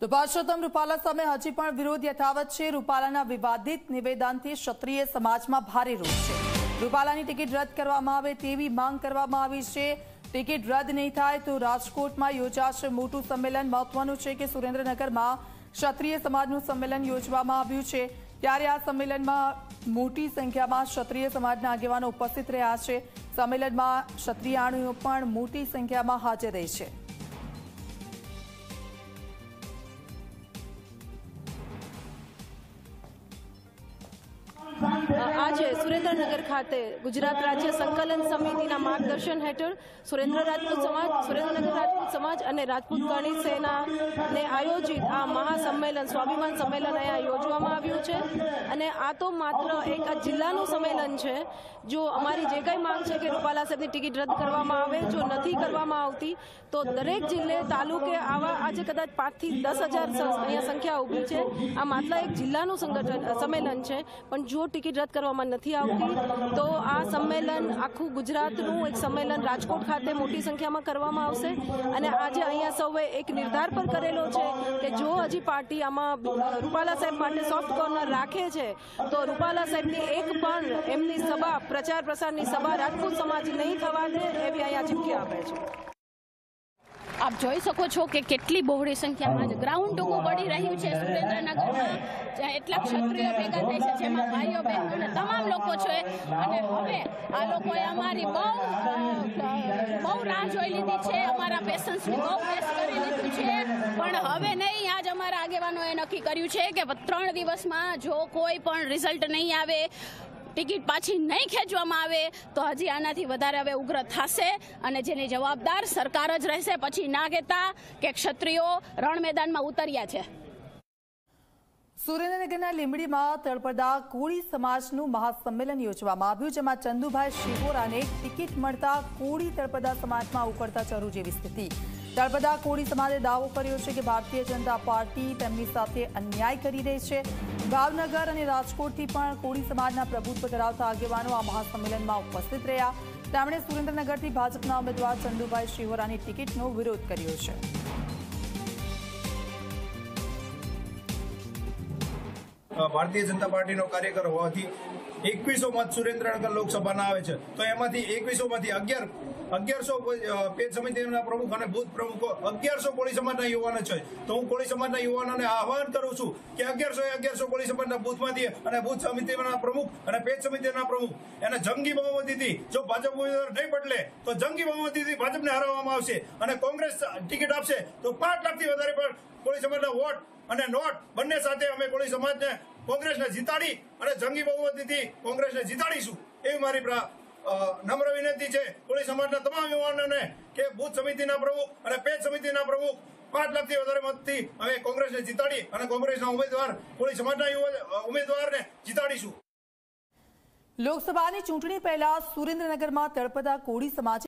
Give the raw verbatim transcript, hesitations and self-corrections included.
તો પરસોત્તમ રૂપાલા સામે હજી પણ વિરોધ યથાવત છે। રૂપાલાના વિવાદિત નિવેદનથી ક્ષત્રિય સમાજમાં ભારે રોષ છે। રૂપાલાની ટિકિટ રદ કરવામાં આવે તેવી માંગ કરવામાં આવી છે। ટિકિટ રદ નહીં થાય તો રાજકોટમાં યોજાશે મોટું સંમેલન। મહત્વનું છે કે સુરેન્દ્રનગરમાં ક્ષત્રિય સમાજનું સંમેલન યોજવામાં આવ્યું છે, ત્યારે આ સંમેલનમાં મોટી સંખ્યામાં ક્ષત્રિય સમાજના આગેવાનો ઉપસ્થિત રહ્યા છે। સંમેલનમાં ક્ષત્રિયાણીઓ પણ મોટી સંખ્યામાં હાજર રહી છે। આજે સુરેન્દ્રનગર ખાતે ગુજરાત રાજ્ય સંકલન સમિતિના માર્ગદર્શન હેઠળ સુરેન્દ્ર રાજપૂત સમાજ, સુરેન્દ્રનગર રાજપૂત સમાજ અને રાજપૂત ગણિત સેનાને આયોજિત આ મહાસંમેલન સ્વાભિમાન સંમેલન અહીંયા યોજવામાં આવ્યું છે। અને આ તો માત્ર એક જિલ્લાનું સંમેલન છે। જો અમારી જે કંઈ માંગ છે કે રૂપાલા સાહેબની ટિકિટ રદ કરવામાં આવે, જો નથી કરવામાં આવતી તો દરેક જિલ્લે તાલુકે આવા આજે કદાચ પાંચથી દસ હજાર અહીંયા સંખ્યા ઊભી છે। આ માત્ર એક જિલ્લાનું સંગઠન સંમેલન છે, પણ જો ટિકિટ રદ કરવામાં નથી આવતી તો આ સંમેલન આખું ગુજરાતનું એક સંમેલન રાજકોટ ખાતે મોટી સંખ્યામાં કરવામાં આવશે। અને આજે અહીંયા સૌએ એક નિર્ધાર પર કરેલો છે કે જો હજી પાર્ટી આમાં રૂપાલા સાહેબ માટે સોફ્ટ કોર્નર રાખે છે તો રૂપાલા સાહેબની એક પણ એમની સભા, પ્રચાર પ્રસારની સભા રાજપૂત સમાજ નહીં થવા દે એવી અહીંયા ચીમકી આપે છે। આપ જોઈ શકો છો કે કેટલી બહોળી સંખ્યામાં ગ્રાઉન્ડ ટૂંકું પડી રહ્યું છે સુરેન્દ્રનગરમાં, જ્યાં એટલા ક્ષત્રિયો ભેગા થાય છે, જેમાં ભાઈઓ બહેનો અને તમામ લોકો છે। અને હવે આ લોકોએ અમારી બહુ બહુ રાહ જોઈ લીધી છે, અમારા પેશન્સની બહુ વેસ્ટ કરી લીધું છે, પણ હવે નહીં। આજ અમારા આગેવાનોએ નક્કી કર્યું છે કે ત્રણ દિવસમાં જો કોઈ પણ રિઝલ્ટ નહીં આવે, ટિકિટ પાછી નહીં ખેંચવામાં આવે તો હજી આનાથી વધારે હવે ઉગ્ર થશે અને જેની જવાબદાર સરકાર જ રહેશે। પછી ના કહેતા કે ક્ષત્રિયો રણ મેદાનમાં ઉતર્યા છે। સુરેન્દ્રનગરના લીંબડીમાં તળપદા કોળી સમાજનું મહાસંમેલન યોજવામાં આવ્યું, જેમાં ચંદુભાઈ શિહોરાને ટિકિટ મળતા કોળી તળપદા સમાજમાં ઉકળતા ચરુ જેવી સ્થિતિ। તળપદા કોળી સમાજે દાવો કર્યો છે કે ભારતીય જનતા પાર્ટી તેમની સાથે અન્યાય કરી રહી છે। ભાવનગર અને રાજકોટથી પણ કોળી સમાજના પ્રભુત્વ ધરાવતા આગેવાનો આ મહાસંમેલનમાં ઉપસ્થિત રહ્યા। તેમણે સુરેન્દ્રનગરથી ભાજપના ઉમેદવાર ચંદુભાઈ શિહોરાની ટિકિટનો વિરોધ કર્યો છે। ભારતીય જનતા પાર્ટીનો કાર્યકર હોવાથી એકવીસો મત સુરેન્દ્રનગર લોકસભાના આવે છે, તો એમાંથી એકવીસો માંથી અગિયાર અગિયારસો પેજ સમિતિના પ્રમુખ અને બૂથ પ્રમુખો અગિયારસો કોળી સમાજના યુવાનો છે। તો હું કોળી સમાજના યુવાનોને આહવાન કરું છું કે અગિયારસો અગિયારસો કોળી સમાજના બૂથમાંથી અને બૂથ સમિતિના પ્રમુખ અને પેજ સમિતિના પ્રમુખ એને જંગી બહુમતીથી જો ભાજપ નહીં બદલે તો જંગી બહુમતીથી ભાજપને હરાવવામાં આવશે અને કોંગ્રેસ ટિકિટ આપશે તો પાંચ લાખથી વધારે પણ કોળી સમાજના વોટ અને નોટ બંને સાથે અમે કોળી સમાજને કોંગ્રેસને જીતાડી અને જંગી બહુમતીથી કોંગ્રેસને જીતાડીશું એવી મારી નમ્ર વિનંતી છે કોળી સમાજના તમામ યુવાનોને કે બૂથ સમિતિના પ્રમુખ અને પેજ સમિતિના પ્રમુખ પાંચ લાખથી વધારે મતથી અમે કોંગ્રેસને જીતાડી અને કોંગ્રેસના ઉમેદવાર કોળી સમાજના ઉમેદવારને જીતાડીશું। લોકસભાની ચૂંટણી પહેલા સુરેન્દ્રનગરમાં તળપદા કોળી સમાજે